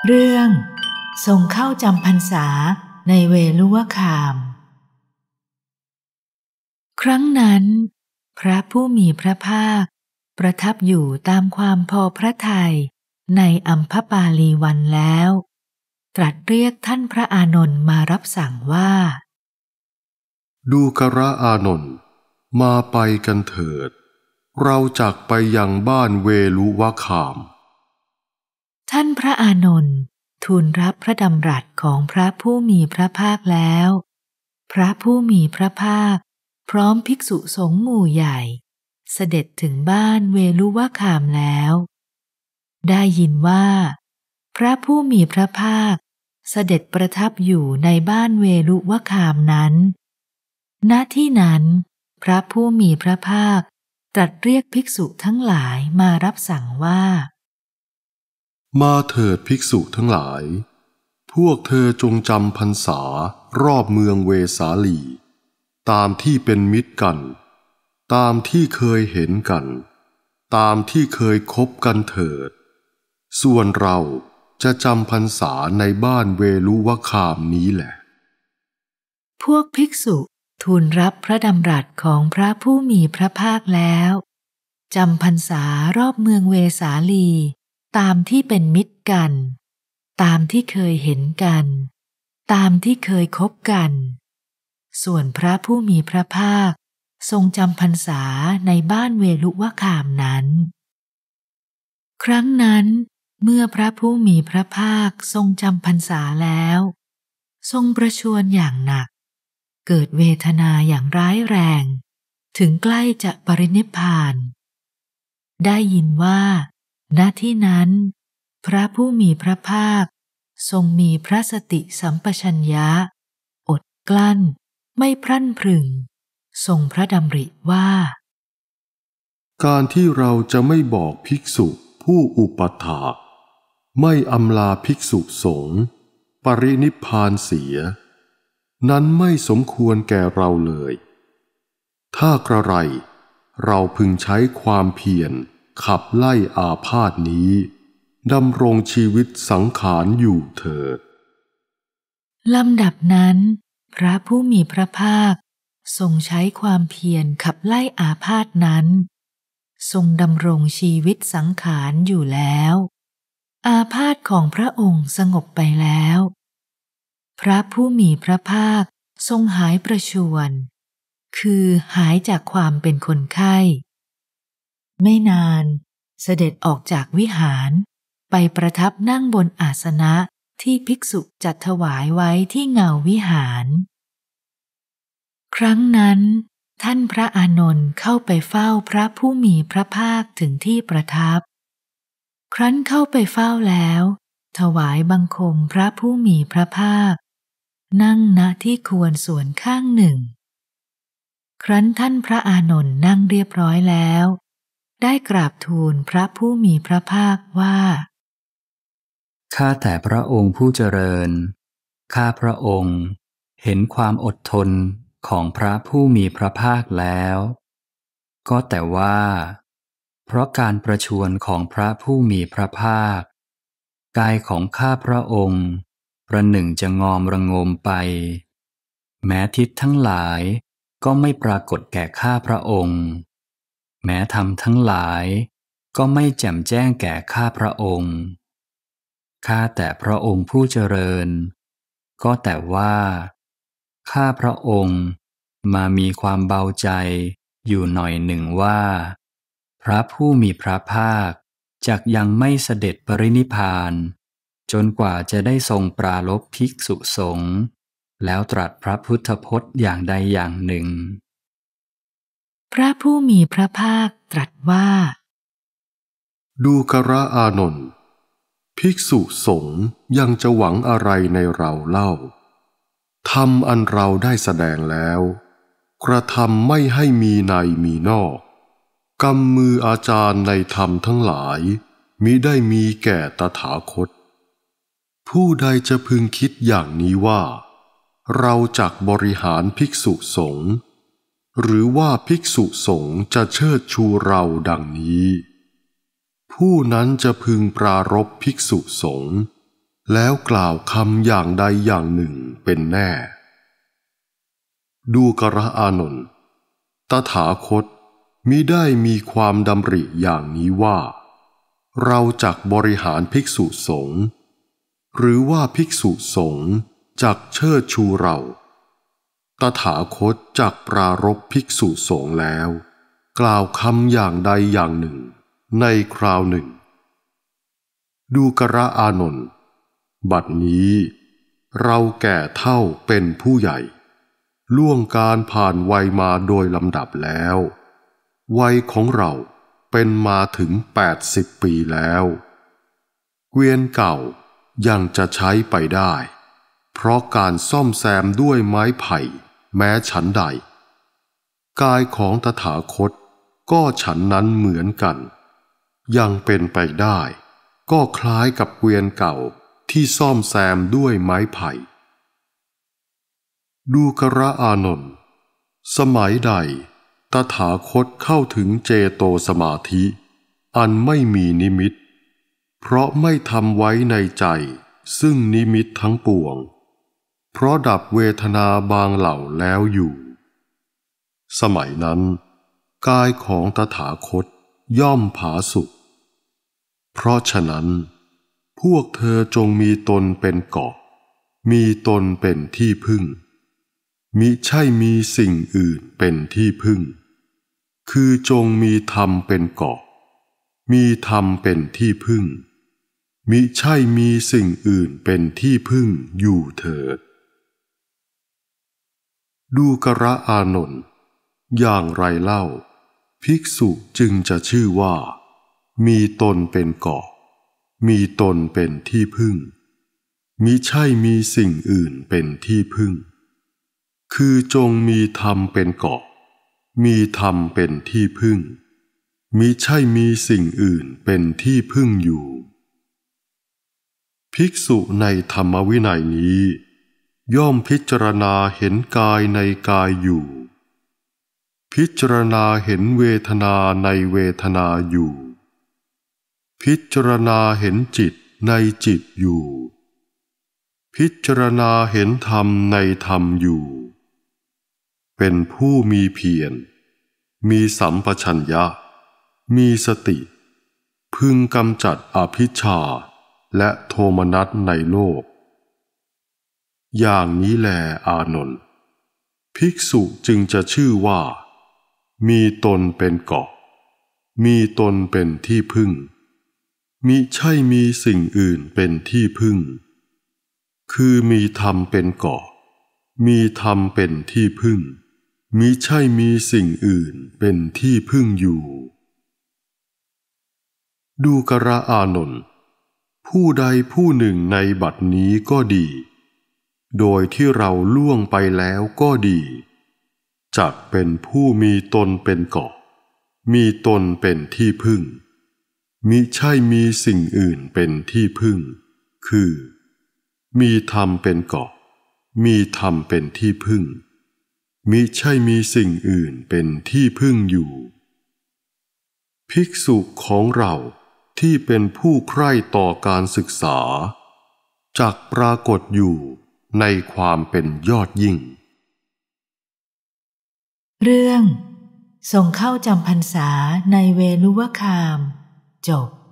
เรื่องทรงเข้าจำพรรษาในเวฬุวคาม ครั้งนั้นพระผู้มีพระภาคประทับอยู่ตามความพอพระทัยในอัมพปาลีวันแล้วตรัสเรียกท่านพระอานนท์มารับสั่งว่าดูกระอานนท์มาไปกันเถิดเราจักไปยังบ้านเวฬุวคามท่านพระอานนท์ทูลรับพระดำรัสของพระผู้มีพระภาคแล้วพระผู้มีพระภาคพร้อมภิกษุสงฆ์หมู่ใหญ่เสด็จถึงบ้านเวฬุวคามแล้วได้ยินว่าพระผู้มีพระภาคเสด็จประทับอยู่ในบ้านเวฬุวคามนั้นณที่นั้นพระผู้มีพระภาคตรัสเรียกภิกษุทั้งหลายมารับสั่งว่ามาเถิดภิกษุทั้งหลายพวกเธอจงจำพรรษารอบเมืองเวสาลีตามที่เป็นมิตรกันตามที่เคยเห็นกันตามที่เคยคบกันเถิดส่วนเราจะจำพรรษาในบ้านเวฬุวคามนี้แหละพวกภิกษุทูลรับพระดำรัสของพระผู้มีพระภาคแล้วจำพรรษารอบเมืองเวสาลีตามที่เป็นมิตรกันตามที่เคยเห็นกันตามที่เคยคบกันส่วนพระผู้มีพระภาคทรงจำพรรษาในบ้านเวฬุวคามนั้นครั้งนั้นเมื่อพระผู้มีพระภาคทรงจำพรรษาแล้วทรงประชวรอย่างหนักเกิดเวทนาอย่างร้ายแรงถึงใกล้จะปรินิพพานได้ยินว่าณที่นั้นพระผู้มีพระภาคทรงมีพระสติสัมปชัญญะอดกลั้นไม่พรั่นพรึงทรงพระดำริว่าการที่เราจะไม่บอกภิกษุผู้อุปถากไม่อำลาภิกษุสงฆ์ปรินิพพานเสียนั้นไม่สมควรแก่เราเลยถ้ากระไรเราพึงใช้ความเพียรขับไล่อาพาธนี้ดำรงชีวิตสังขารอยู่เถิดลำดับนั้นพระผู้มีพระภาคทรงใช้ความเพียรขับไล่อาพาธนั้นทรงดำรงชีวิตสังขารอยู่แล้วอาพาธของพระองค์สงบไปแล้วพระผู้มีพระภาคทรงหายประชวรคือหายจากความเป็นคนไข้ไม่นานเสด็จออกจากวิหารไปประทับนั่งบนอาสนะที่ภิกษุจัดถวายไว้ที่เงาวิหารครั้งนั้นท่านพระอานนท์เข้าไปเฝ้าพระผู้มีพระภาคถึงที่ประทับครั้นเข้าไปเฝ้าแล้วถวายบังคมพระผู้มีพระภาคนั่งณที่ควรส่วนข้างหนึ่งครั้นท่านพระอานนท์นั่งเรียบร้อยแล้วได้กราบทูลพระผู้มีพระภาคว่าข้าแต่พระองค์ผู้เจริญข้าพระองค์เห็นความอดทนของพระผู้มีพระภาคแล้วก็แต่ว่าเพราะการประชวรของพระผู้มีพระภาคกายของข้าพระองค์ประหนึ่งจะงอมระงมไปแม้ทิศทั้งหลายก็ไม่ปรากฏแก่ข้าพระองค์แม้ธรรมทั้งหลายก็ไม่แจ่มแจ้งแก่ข้าพระองค์ข้าแต่พระองค์ผู้เจริญก็แต่ว่าข้าพระองค์มามีความเบาใจอยู่หน่อยหนึ่งว่าพระผู้มีพระภาคจักยังไม่เสด็จปรินิพพานจนกว่าจะได้ทรงปราลภภิกษุสงฆ์แล้วตรัสพระพุทธพจน์อย่างใดอย่างหนึ่งพระผู้มีพระภาคตรัสว่าดูกระอานนท์ภิกษุสงฆ์ยังจะหวังอะไรในเราเล่าธรรมอันเราได้แสดงแล้วกระทำไม่ให้มีในมีนอกกำมืออาจารย์ในธรรมทั้งหลายมิได้มีแก่ตถาคตผู้ใดจะพึงคิดอย่างนี้ว่าเราจักบริหารภิกษุสงฆ์หรือว่าภิกษุสงฆ์จะเชิดชูเราดังนี้ผู้นั้นจะพึงปรารภภิกษุสงฆ์แล้วกล่าวคำอย่างใดอย่างหนึ่งเป็นแน่ดูกระอานนท์ตถาคตมิได้มีความดำริอย่างนี้ว่าเราจักบริหารภิกษุสงฆ์หรือว่าภิกษุสงฆ์จักเชิดชูเราตถาคตจักปรารภภิกษุสงฆ์แล้วกล่าวคำอย่างใดอย่างหนึ่งในคราวหนึ่งดูกระอานนท์บัดนี้เราแก่เฒ่าเป็นผู้ใหญ่ล่วงการผ่านวัยมาโดยลำดับแล้ววัยของเราเป็นมาถึง80 ปีแล้วเกวียนเก่ายังจะใช้ไปได้เพราะการซ่อมแซมด้วยไม้ไผ่แม้ฉันใดกายของตถาคตก็ฉันนั้นเหมือนกันยังเป็นไปได้ก็คล้ายกับเกวียนเก่าที่ซ่อมแซมด้วยไม้ไผ่ดูกระอานนท์สมัยใดตถาคตเข้าถึงเจโตสมาธิอันไม่มีนิมิตเพราะไม่ทำไว้ในใจซึ่งนิมิตทั้งปวงเพราะดับเวทนาบางเหล่าแล้วอยู่สมัยนั้นกายของตถาคตย่อมผาสุกเพราะฉะนั้นพวกเธอจงมีตนเป็นเกาะมีตนเป็นที่พึ่งมิใช่มีสิ่งอื่นเป็นที่พึ่งคือจงมีธรรมเป็นเกาะมีธรรมเป็นที่พึ่งมิใช่มีสิ่งอื่นเป็นที่พึ่งอยู่เถิดดูกระอานนท์อย่างไรเล่าภิกษุจึงจะชื่อว่ามีตนเป็นเกาะมีตนเป็นที่พึ่งมิใช่มีสิ่งอื่นเป็นที่พึ่งคือจงมีธรรมเป็นเกาะมีธรรมเป็นที่พึ่งมิใช่มีสิ่งอื่นเป็นที่พึ่งอยู่ภิกษุในธรรมวินัยนี้ย่อมพิจารณาเห็นกายในกายอยู่พิจารณาเห็นเวทนาในเวทนาอยู่พิจารณาเห็นจิตในจิตอยู่พิจารณาเห็นธรรมในธรรมอยู่เป็นผู้มีเพียรมีสัมปชัญญะมีสติพึงกำจัดอภิชฌาและโทมนัสในโลกอย่างนี้แลอานนท์ภิกษุจึงจะชื่อว่ามีตนเป็นเกาะมีตนเป็นที่พึ่งมิใช่มีสิ่งอื่นเป็นที่พึ่งคือมีธรรมเป็นเกาะมีธรรมเป็นที่พึ่งมิใช่มีสิ่งอื่นเป็นที่พึ่งอยู่ดูกระอานนท์ผู้ใดผู้หนึ่งในบัดนี้ก็ดีโดยที่เราล่วงไปแล้วก็ดีจักเป็นผู้มีตนเป็นเกาะมีตนเป็นที่พึ่งมิใช่มีสิ่งอื่นเป็นที่พึ่งคือมีธรรมเป็นเกาะมีธรรมเป็นที่พึ่งมิใช่มีสิ่งอื่นเป็นที่พึ่งอยู่ภิกษุของเราที่เป็นผู้ใคร่ต่อการศึกษาจักปรากฏอยู่ในความเป็นยอดยิ่งเรื่องส่งเข้าจำพรรษาในเวลุวคามจบ